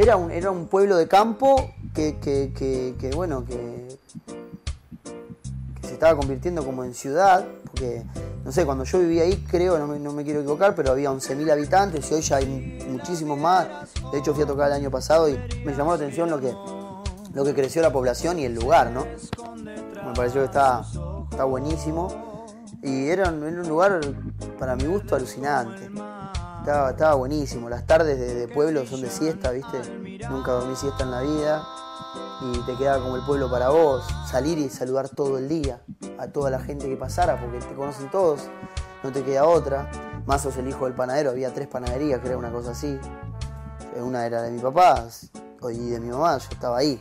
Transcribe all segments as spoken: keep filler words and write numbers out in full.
Era un, era un pueblo de campo que, que, que, que bueno, que, que se estaba convirtiendo como en ciudad, porque, no sé, cuando yo vivía ahí, creo, no me, no me quiero equivocar, pero había once mil habitantes y hoy ya hay muchísimos más. De hecho, fui a tocar el año pasado y me llamó la atención lo que, lo que creció la población y el lugar, ¿no? Me pareció que estaba, estaba buenísimo y era, era un lugar, para mi gusto, alucinante. Estaba, estaba buenísimo. Las tardes de, de pueblo son de siesta, ¿viste? Nunca dormí siesta en la vida. Y te quedaba como el pueblo para vos. Salir y saludar todo el día a toda la gente que pasara, porque te conocen todos. No te queda otra. Más sos el hijo del panadero. Había tres panaderías, que era una cosa así. Una era de mi papá y de mi mamá. Yo estaba ahí.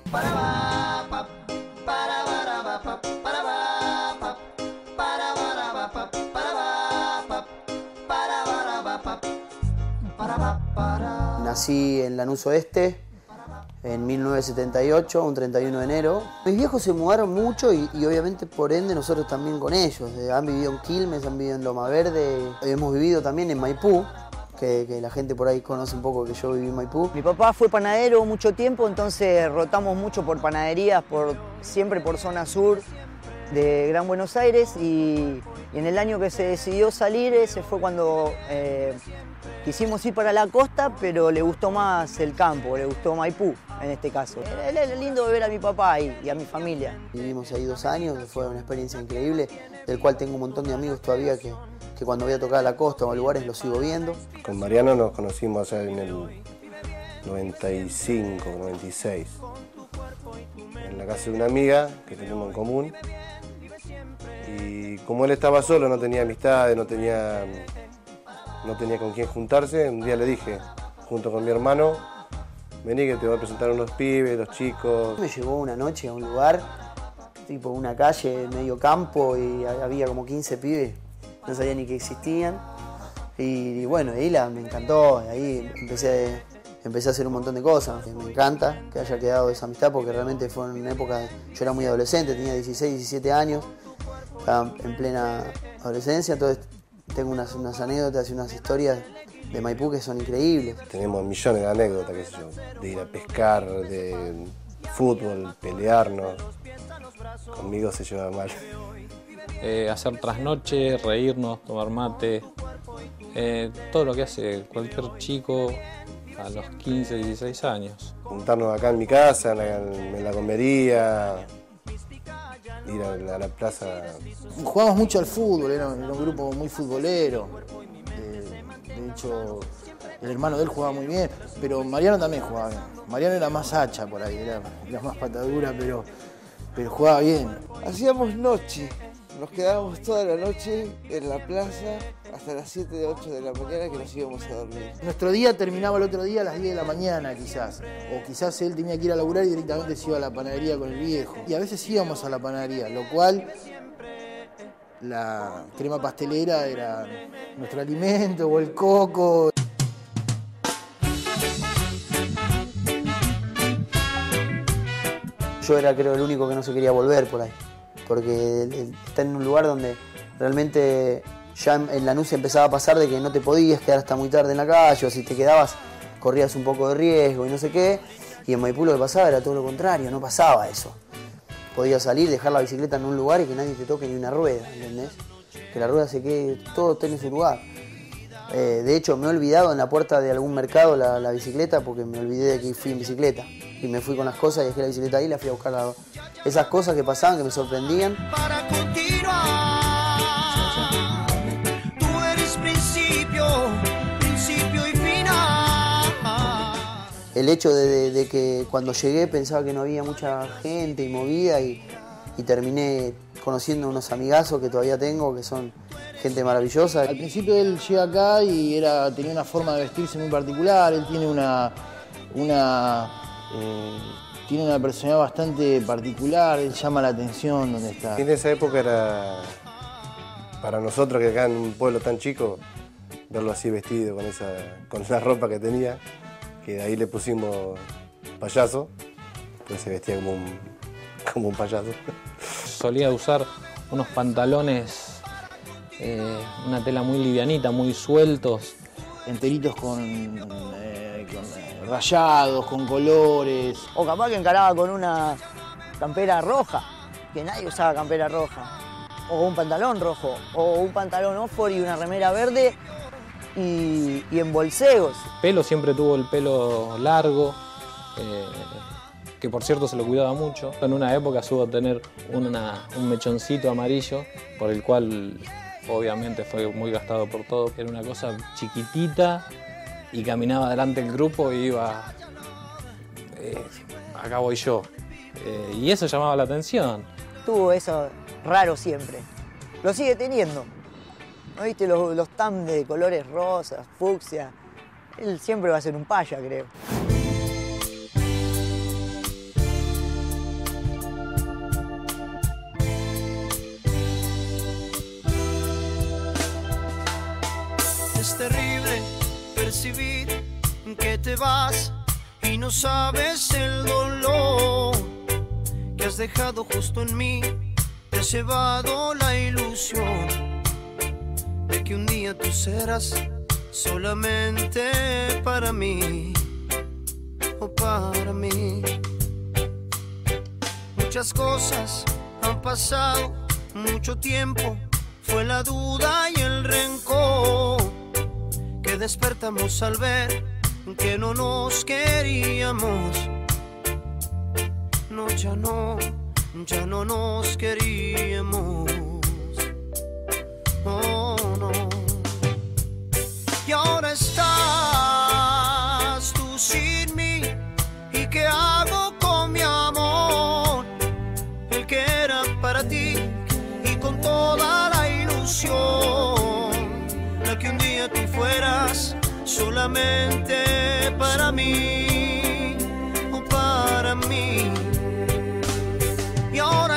Nací en Lanús Oeste en mil novecientos setenta y ocho, un treinta y uno de enero. Mis viejos se mudaron mucho y, y obviamente por ende nosotros también con ellos. Eh, han vivido en Quilmes, han vivido en Loma Verde, hemos vivido también en Maipú, que, que la gente por ahí conoce un poco que yo viví en Maipú. Mi papá fue panadero mucho tiempo, entonces rotamos mucho por panaderías, por, siempre por zona sur de Gran Buenos Aires y, y en el año que se decidió salir, ese fue cuando eh, quisimos ir para la costa, pero le gustó más el campo, le gustó Maipú en este caso. Era lindo ver a mi papá y, y a mi familia. Vivimos ahí dos años, que fue una experiencia increíble, del cual tengo un montón de amigos todavía que, que cuando voy a tocar a la costa o a lugares los sigo viendo. Con Mariano nos conocimos en el noventa y cinco, noventa y seis, en la casa de una amiga que tenemos en común. Y como él estaba solo, no tenía amistades, no tenía, no tenía con quién juntarse, un día le dije, junto con mi hermano, vení que te voy a presentar a unos pibes, los chicos. Me llevó una noche a un lugar, tipo una calle, medio campo, y había como quince pibes, no sabía ni que existían. Y, y bueno, ahí la, me encantó, ahí empecé, empecé a hacer un montón de cosas. Me encanta que haya quedado esa amistad porque realmente fue en una época, yo era muy adolescente, tenía dieciséis, diecisiete años. Estaba en plena adolescencia, entonces tengo unas, unas anécdotas y unas historias de Maipú que son increíbles. Tenemos millones de anécdotas, qué sé yo, de ir a pescar, de fútbol, pelearnos. Conmigo se lleva mal. Eh, hacer trasnoche, reírnos, tomar mate, eh, todo lo que hace cualquier chico a los quince, dieciséis años. Juntarnos acá en mi casa, en la, en la comería. Ir a la, a la plaza. Jugamos mucho al fútbol, era, era un grupo muy futbolero. De, de hecho, el hermano de él jugaba muy bien, pero Mariano también jugaba bien. Mariano era más hacha por ahí, era, era más patadura, pero, pero jugaba bien. Hacíamos noche, nos quedábamos toda la noche en la plaza hasta las siete, ocho de la mañana que nos íbamos a dormir. Nuestro día terminaba el otro día a las diez de la mañana quizás, o quizás él tenía que ir a laburar y directamente se iba a la panadería con el viejo. Y a veces íbamos a la panadería, lo cual la crema pastelera era nuestro alimento, o el coco. Yo era, creo, el único que no se quería volver por ahí, porque está en un lugar donde realmente ya en Lanús empezaba a pasar de que no te podías quedar hasta muy tarde en la calle, o si te quedabas corrías un poco de riesgo y no sé qué, y en Maipú lo que pasaba era todo lo contrario, no pasaba eso. Podías salir, dejar la bicicleta en un lugar y que nadie te toque ni una rueda, ¿entendés? Que la rueda se quede, todo tiene su lugar. Eh, de hecho, me he olvidado en la puerta de algún mercado la, la bicicleta porque me olvidé de que fui en bicicleta. Y me fui con las cosas y dejé la bicicleta ahí y la fui a buscar. La... Esas cosas que pasaban, que me sorprendían. Para continuar, tú eres principio, principio y final. El hecho de, de, de que cuando llegué pensaba que no había mucha gente y movida y, y terminé conociendo unos amigazos que todavía tengo, que son gente maravillosa. Al principio él llega acá y era, tenía una forma de vestirse muy particular, él tiene una, una, eh, tiene una personalidad bastante particular, él llama la atención donde está. En esa época era, para nosotros que acá en un pueblo tan chico, verlo así vestido con esa, con la ropa que tenía, que de ahí le pusimos payaso, pues se vestía como un, como un payaso. Solía usar unos pantalones, eh, una tela muy livianita, muy sueltos. Enteritos con, eh, eh, con eh, rayados, con colores. O capaz que encaraba con una campera roja, que nadie usaba campera roja. O un pantalón rojo, o un pantalón Oxford y una remera verde y, y en bolseos. Pelo siempre tuvo el pelo largo, eh, que por cierto se lo cuidaba mucho. En una época supo tener una, un mechoncito amarillo, por el cual obviamente fue muy gastado por todo. Era una cosa chiquitita y caminaba delante del grupo y iba, eh, acá voy yo. Eh, y eso llamaba la atención. Tuvo eso raro siempre. Lo sigue teniendo. ¿No viste los, los tam de colores rosas, fucsia? Él siempre va a ser un paya, creo. Es terrible percibir que te vas y no sabes el dolor que has dejado justo en mí. Te has llevado la ilusión de que un día tú serás solamente para mí, o para mí. Muchas cosas han pasado, mucho tiempo, fue la duda y el rencor que despertamos al ver que no nos queríamos. No, ya no, ya no nos queríamos. Oh, no. Y ahora estás tú sin mí. ¿Y qué hago con mi amor? El que era para ti y con toda la ilusión, la que un día tú fueras solamente para mí, o para mí. Y ahora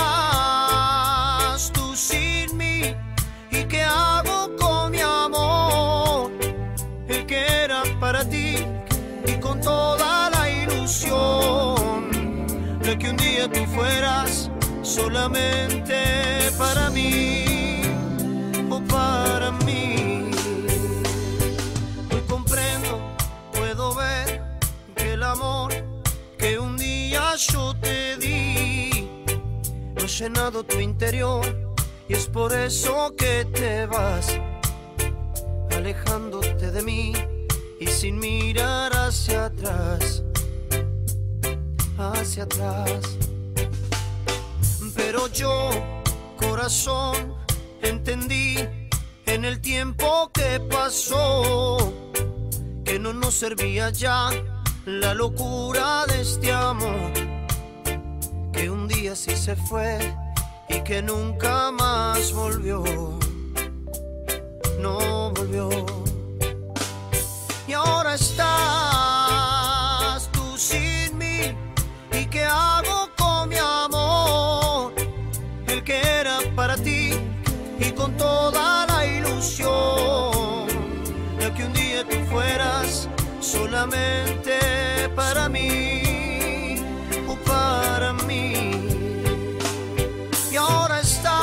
estás tú sin mí. ¿Y qué hago con mi amor? El que era para ti y con toda la ilusión, de que un día tú fueras solamente para mí, o para mí. Hoy comprendo, puedo ver que el amor que un día yo te di no ha llenado tu interior, y es por eso que te vas alejándote de mí y sin mirar hacia atrás, hacia atrás. Pero yo, corazón, entendí en el tiempo que pasó que no nos servía ya la locura de este amor, que un día sí se fue y que nunca más volvió, no volvió. Y ahora estás tú sin mí. ¿Y qué hago con mi amor? El que era para ti y con toda la ilusión, de que un día tú fueras solamente para mí, o para mí. Y ahora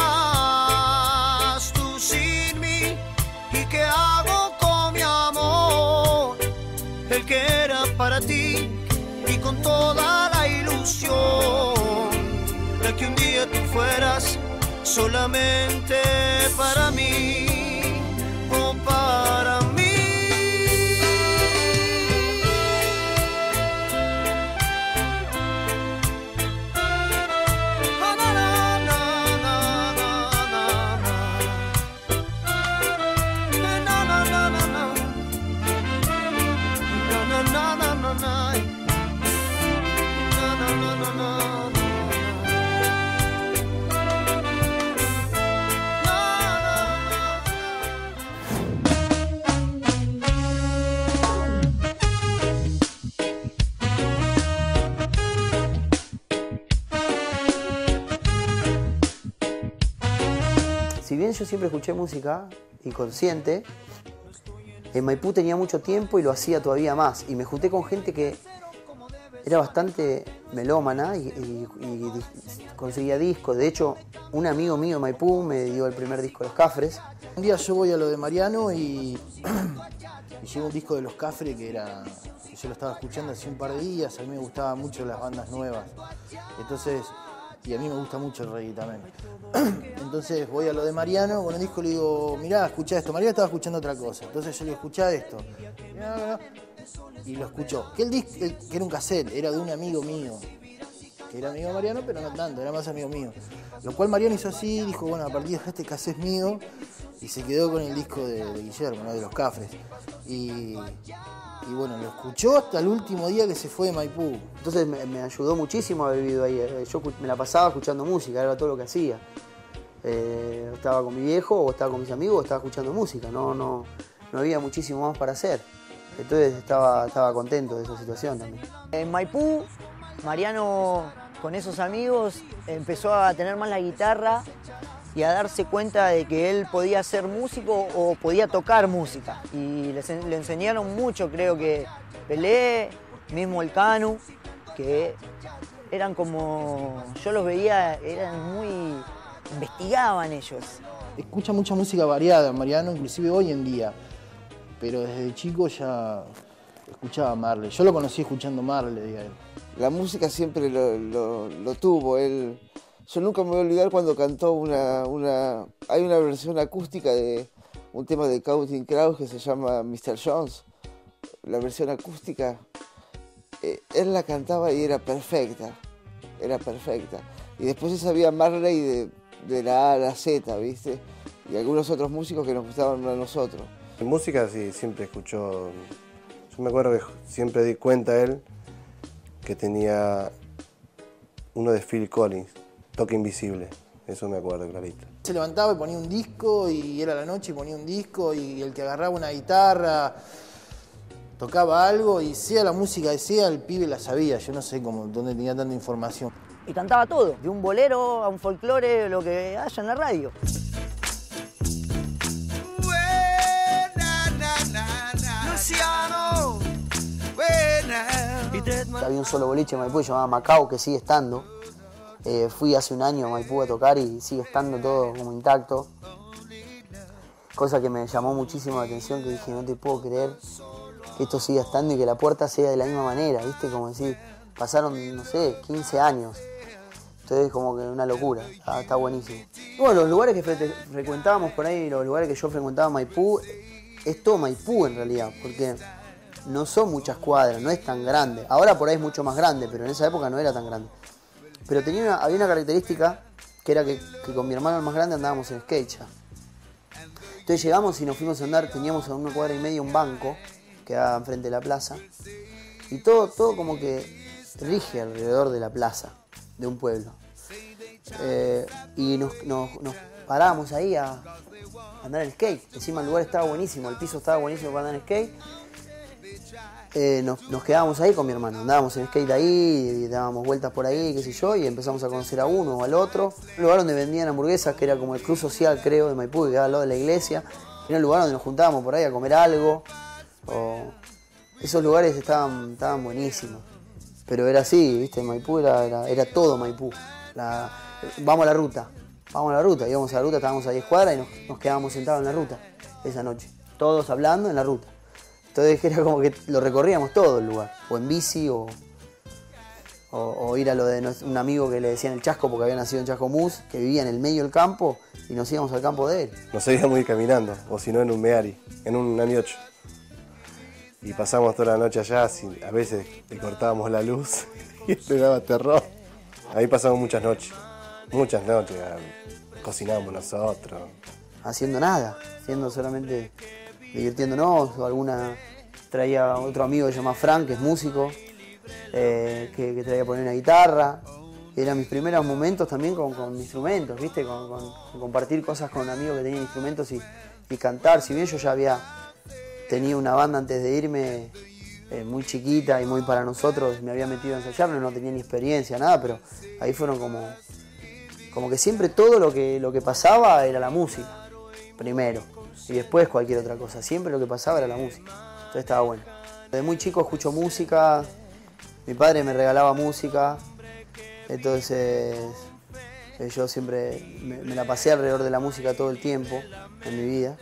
estás tú sin mí. ¿Y qué hago con mi amor? El que era para ti y con toda la ilusión, de que un día tú fueras solamente para mí, o para mí. Si bien yo siempre escuché música inconsciente, en Maipú tenía mucho tiempo y lo hacía todavía más. Y me junté con gente que era bastante melómana y, y, y conseguía discos. De hecho, un amigo mío de Maipú me dio el primer disco de Los Cafres. Un día yo voy a lo de Mariano y, y llegó un disco de Los Cafres que era que yo lo estaba escuchando hace un par de días. A mí me gustaban mucho las bandas nuevas. Entonces, y a mí me gusta mucho el reggae también. Entonces voy a lo de Mariano con el disco y le digo, mirá, escuchá esto. Mariano estaba escuchando otra cosa. Entonces yo le digo, escuchá esto. Y lo escuchó. Que el disco, que era un cassette, era de un amigo mío. Que era amigo de Mariano, pero no tanto, era más amigo mío. Lo cual Mariano hizo así, dijo, bueno, a partir de este cassette es mío. Y se quedó con el disco de, de Guillermo, ¿no? De Los Cafres. Y, y bueno, lo escuchó hasta el último día que se fue de Maipú. Entonces me, me ayudó muchísimo haber vivido ahí. Yo me la pasaba escuchando música, era todo lo que hacía. Eh, estaba con mi viejo, o estaba con mis amigos, o estaba escuchando música. No, no, no había muchísimo más para hacer. Entonces estaba, estaba contento de esa situación también. En Maipú, Mariano con esos amigos empezó a tener más la guitarra y a darse cuenta de que él podía ser músico o podía tocar música. Y le, le enseñaron mucho, creo que Pelé, mismo el Canu, que eran como, yo los veía, eran muy, investigaban ellos. Escucha mucha música variada, Mariano, inclusive hoy en día. Pero desde chico ya escuchaba Marley. Yo lo conocí escuchando Marley a él. La música siempre lo, lo, lo tuvo. Él, yo nunca me voy a olvidar cuando cantó una, una... Hay una versión acústica de un tema de Counting Crows que se llama mister Jones. La versión acústica, eh, él la cantaba y era perfecta. Era perfecta. Y después se sabía Marley de, de la A a la Z, ¿viste? Y algunos otros músicos que nos gustaban a nosotros. En música sí, siempre escuchó. Yo me acuerdo que siempre di cuenta a él que tenía uno de Phil Collins, Toque Invisible. Eso me acuerdo clarito. Se levantaba y ponía un disco y era la noche y ponía un disco y el que agarraba una guitarra tocaba algo y sea la música que sea, el pibe la sabía. Yo no sé cómo, dónde tenía tanta información. Y cantaba todo, de un bolero a un folclore, lo que haya en la radio. Había un solo boliche en Maipú que se llamaba Macao, que sigue estando. Eh, fui hace un año a Maipú a tocar y sigue estando todo como intacto. Cosa que me llamó muchísimo la atención, que dije, no te puedo creer que esto siga estando y que la puerta sea de la misma manera, ¿viste? Como decir, pasaron, no sé, quince años. Entonces como que una locura, está, está buenísimo. Y bueno, los lugares que fre frecuentábamos por ahí, los lugares que yo frecuentaba en Maipú, es todo Maipú en realidad, porque no son muchas cuadras, no es tan grande. Ahora por ahí es mucho más grande, pero en esa época no era tan grande. Pero tenía una, había una característica que era que, que con mi hermano el más grande andábamos en skate ya. Entonces llegamos y nos fuimos a andar, teníamos a una cuadra y media un banco que daba enfrente de la plaza. Y todo, todo como que rige alrededor de la plaza, de un pueblo. Eh, y nos, nos, nos parábamos ahí a andar en skate. Encima el lugar estaba buenísimo, el piso estaba buenísimo para andar en skate. Eh, nos, nos quedábamos ahí con mi hermano, andábamos en skate ahí, y dábamos vueltas por ahí, qué sé yo, y empezamos a conocer a uno o al otro. Un lugar donde vendían hamburguesas, que era como el club social, creo, de Maipú, que quedaba al lado de la iglesia. Era un lugar donde nos juntábamos por ahí a comer algo. O... Esos lugares estaban, estaban buenísimos. Pero era así, ¿viste? Maipú era, era, era todo Maipú. La... Vamos a la ruta, vamos a la ruta. Íbamos a la ruta, estábamos a diez cuadras y nos, nos quedábamos sentados en la ruta esa noche. Todos hablando en la ruta. Entonces era como que lo recorríamos todo el lugar, o en bici, o, o, o ir a lo de un amigo que le decían el Chasco, porque había nacido en Chascomús, que vivía en el medio del campo, y nos íbamos al campo de él. Nos íbamos ir caminando, o si no en un Meari, en un Nani ocho. Y pasamos toda la noche allá, a veces le cortábamos la luz y le daba terror. Ahí pasamos muchas noches, muchas noches, cocinábamos nosotros. Haciendo nada, haciendo solamente... divirtiéndonos, o alguna traía otro amigo que se llama Frank, que es músico, eh, que, que traía a poner una guitarra. Y eran mis primeros momentos también con, con instrumentos, ¿viste? Con, con, con compartir cosas con amigos que tenían instrumentos y, y cantar. Si bien yo ya había tenido una banda antes de irme, eh, muy chiquita y muy para nosotros, me había metido a ensayar, no, no tenía ni experiencia, nada, pero ahí fueron como, como que siempre todo lo que, lo que pasaba era la música, primero. Y después cualquier otra cosa, siempre lo que pasaba era la música, entonces estaba bueno. Desde muy chico escucho música, Mi padre me regalaba música, entonces eh, yo siempre me, me la pasé alrededor de la música todo el tiempo en mi vida.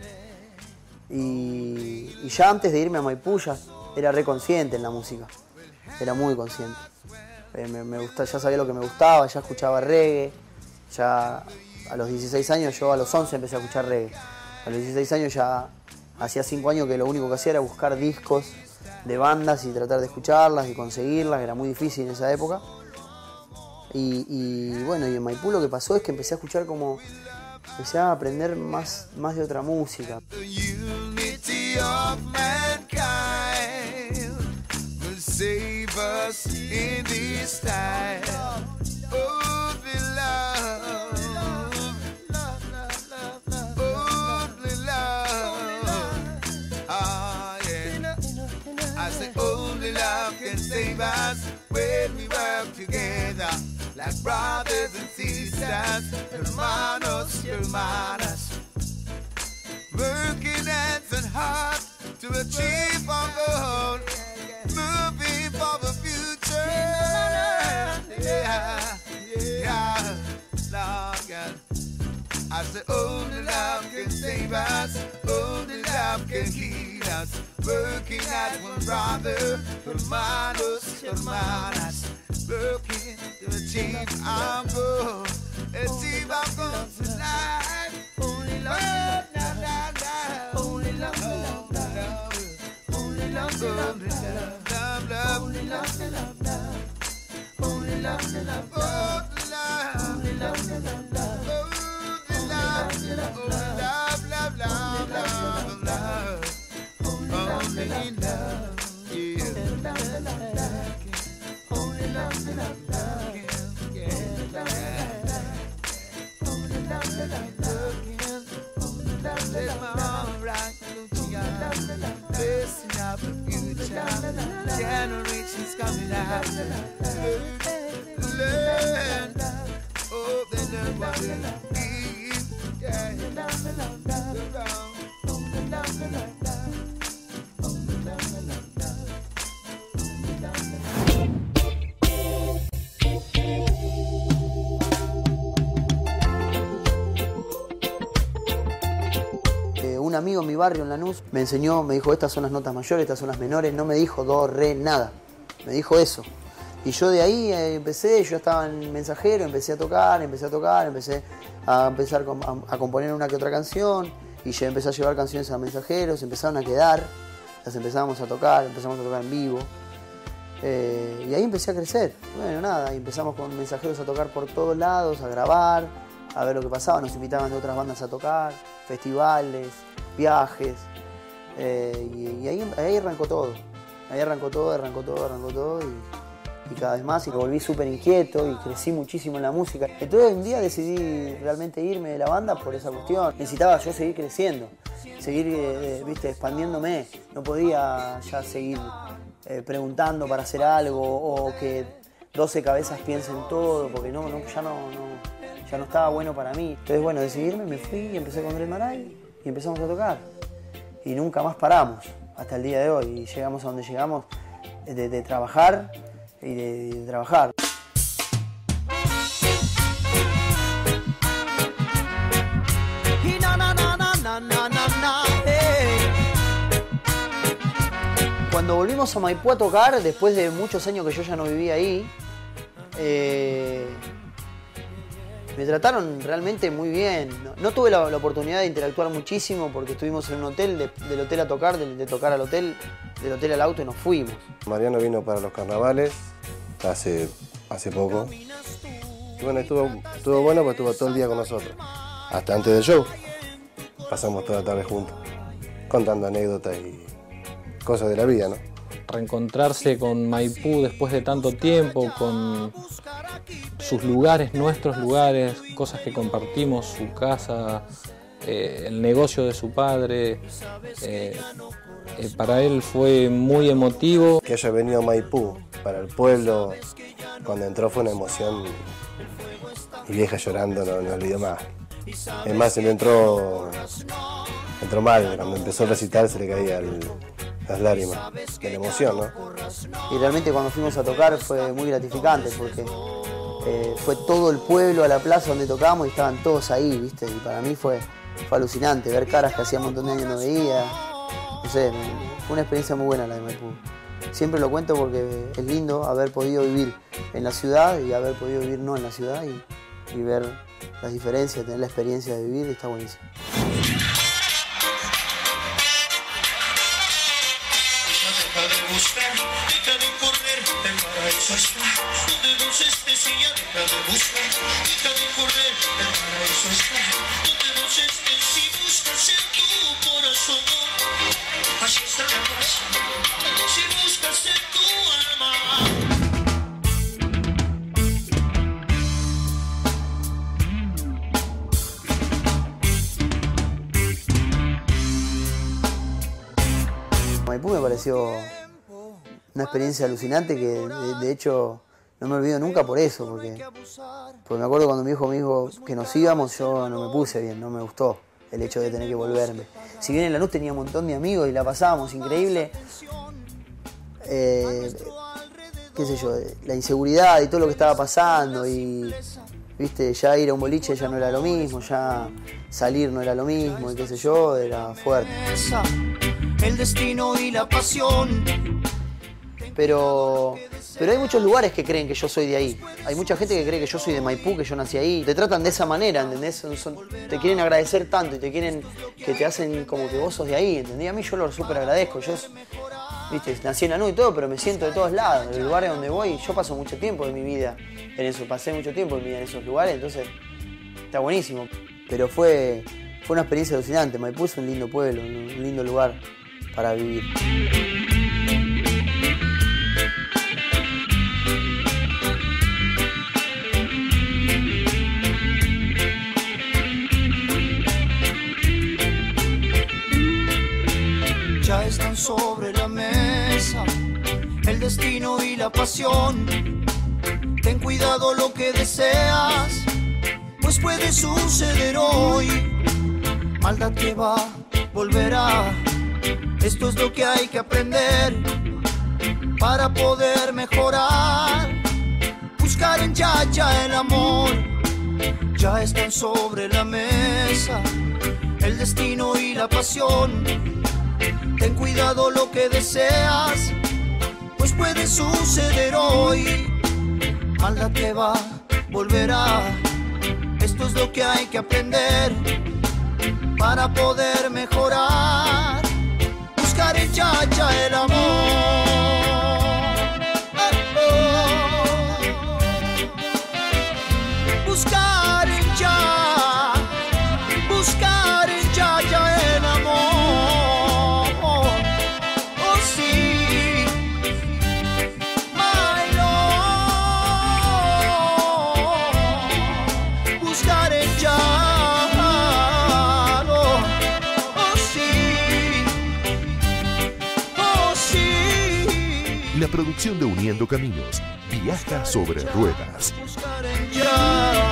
Y, y ya antes de irme a Maipú ya era re consciente en la música, era muy consciente. Eh, me, me gusta, ya sabía lo que me gustaba, ya escuchaba reggae, ya a los dieciséis años, yo a los once empecé a escuchar reggae. A los dieciséis años ya hacía cinco años que lo único que hacía era buscar discos de bandas y tratar de escucharlas y conseguirlas, era muy difícil en esa época. Y, y bueno, y en Maipú lo que pasó es que empecé a escuchar como, empecé a aprender más, más de otra música. Save us when we work together like brothers and sisters, hermanos y hermanas, working hands and heart to achieve our goal, moving for the future. Yeah, yeah, Lord God. I said, only love can save us, only love can heal us. Working as one brother, hermanos, hermanas, working to achieve our goal, achieve our goal tonight. Only love, love, love, love, only love, love, love, only love, love, love, love, only love, love, love, only love, love, love, only love, love, love, only love, love, love, love, love, love, love. Only love, yeah. Only love, love, love, only love, love, love, yeah. Only love, love, love, only love, love, love, right, facing up the future, generations coming out. Learn, oh, they learn what we need, yeah. Only love, love, love, only love, love, love. Un amigo en mi barrio en Lanús me enseñó, me dijo estas son las notas mayores, estas son las menores, no me dijo do, re, nada, me dijo eso. Y yo de ahí eh, empecé, yo estaba en Mensajero, empecé a tocar, empecé a tocar, empecé a empezar a, a componer una que otra canción y ya empecé a llevar canciones a Mensajeros, empezaron a quedar, las empezábamos a tocar, empezamos a tocar en vivo. Eh, y ahí empecé a crecer. Bueno, nada, y empezamos con Mensajeros a tocar por todos lados, a grabar, a ver lo que pasaba, nos invitaban de otras bandas a tocar, festivales, viajes, eh, y, y ahí, ahí arrancó todo, ahí arrancó todo, arrancó todo, arrancó todo, y, y cada vez más, y me volví súper inquieto, y crecí muchísimo en la música. Entonces un día decidí realmente irme de la banda por esa cuestión, necesitaba yo seguir creciendo, seguir, eh, viste, expandiéndome, no podía ya seguir eh, preguntando para hacer algo, o que doce cabezas piensen todo, porque no, no, ya no, no, ya no estaba bueno para mí. Entonces bueno, decidí irme, me fui y empecé con Dre Maray, y empezamos a tocar. Y nunca más paramos, hasta el día de hoy. Y llegamos a donde llegamos, de, de trabajar y de, de trabajar. Cuando volvimos a Maipú a tocar, después de muchos años que yo ya no vivía ahí, eh, me trataron realmente muy bien. No, no tuve la, la oportunidad de interactuar muchísimo porque estuvimos en un hotel, de, del hotel a tocar, de, de tocar al hotel, del hotel al auto y nos fuimos. Mariano vino para los carnavales hace, hace poco. Y bueno, estuvo, estuvo bueno porque estuvo todo el día con nosotros. Hasta antes del show. Pasamos toda la tarde juntos, contando anécdotas y cosas de la vida, ¿no? Reencontrarse con Maipú después de tanto tiempo, con sus lugares, nuestros lugares, cosas que compartimos, su casa, eh, el negocio de su padre. Eh, eh, para él fue muy emotivo. Que haya venido a Maipú para el pueblo, cuando entró fue una emoción. Mi vieja llorando, no, no olvidó más. Es más, se le entró, entró mal, cuando empezó a recitar se le caía el, las lágrimas de la emoción, ¿no? Y realmente cuando fuimos a tocar fue muy gratificante porque eh, fue todo el pueblo a la plaza donde tocábamos y estaban todos ahí, ¿viste? Y para mí fue, fue alucinante ver caras que hacía un montón de años no veía. No sé, fue una experiencia muy buena la de Maipú. Siempre lo cuento porque es lindo haber podido vivir en la ciudad y haber podido vivir no en la ciudad y, y ver las diferencias, tener la experiencia de vivir, está buenísimo. Maipú me pareció una experiencia alucinante que de, de hecho no me olvido nunca por eso, porque, porque me acuerdo cuando mi hijo me dijo que nos íbamos, yo no me puse bien, no me gustó el hecho de tener que volverme. Si bien en Lanús tenía un montón de amigos y la pasábamos increíble, eh, qué sé yo, la inseguridad y todo lo que estaba pasando y viste, ya ir a un boliche ya no era lo mismo, ya salir no era lo mismo y qué sé yo, era fuerte. El destino y la pasión. Pero, pero hay muchos lugares que creen que yo soy de ahí. Hay mucha gente que cree que yo soy de Maipú, que yo nací ahí. Te tratan de esa manera, ¿entendés? Son, son, te quieren agradecer tanto y te quieren que te hacen como que vos sos de ahí, ¿entendés? A mí yo lo súper agradezco. Yo, viste, nací en Lanús y todo, pero me siento de todos lados. En los lugares donde voy, yo paso mucho tiempo de mi vida en eso. Pasé mucho tiempo de mi vida en esos lugares, entonces está buenísimo. Pero fue, fue una experiencia alucinante. Maipú es un lindo pueblo, un lindo lugar para vivir. Ya están sobre la mesa el destino y la pasión. Ten cuidado lo que deseas, pues puede suceder hoy. Maldad que va, volverá. Esto es lo que hay que aprender para poder mejorar. Buscar en Yaya el amor. Ya están sobre la mesa el destino y la pasión. Ten cuidado lo que deseas, pues puede suceder hoy. Maldad que va, volverá. Esto es lo que hay que aprender para poder mejorar. Buscar en Yaya el amor. Oh, oh. Buscar en Yaya, buscar en Yaya el amor. Oh, oh sí, my Lord. Buscar en Yaya. Oh, sí. Oh, sí. La producción de Uniendo Caminos viaja sobre ruedas. Buscar en Yaya.